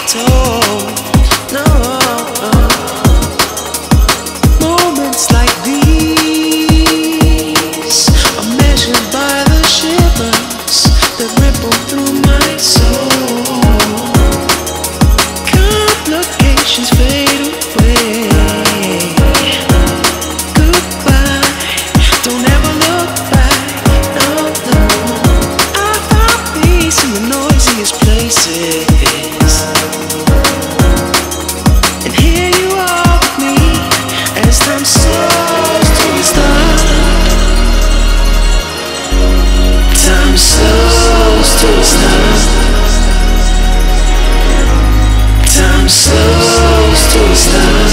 told. No, moments like these are measured by the shivers that ripple through my soul. Complications fade away. Goodbye, don't ever look back. No, no. I found peace in the noisiest places. And here you are with me as time slows to a stop. Time slows to a stop. Time slows to a stop.